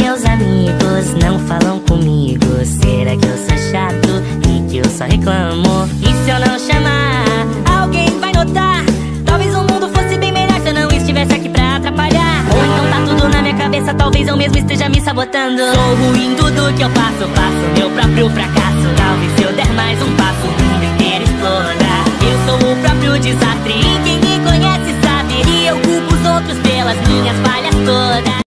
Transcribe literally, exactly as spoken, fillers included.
meus amigos não falam comigo? Será que eu sou chato e que eu só reclamo? E se eu não chamar, alguém vai notar? Talvez o mundo fosse bem melhor se eu não estivesse aqui pra atrapalhar. Ou então tá tudo na minha cabeça, talvez eu mesmo esteja me sabotando. Sou ruim em tudo que eu faço, faço meu próprio fracasso. Talvez se eu der mais um passo, o mundo inteiro exploda. Eu sou o próprio desastre e quem me conhece sabe que eu culpo os outros pelas minhas falhas todas.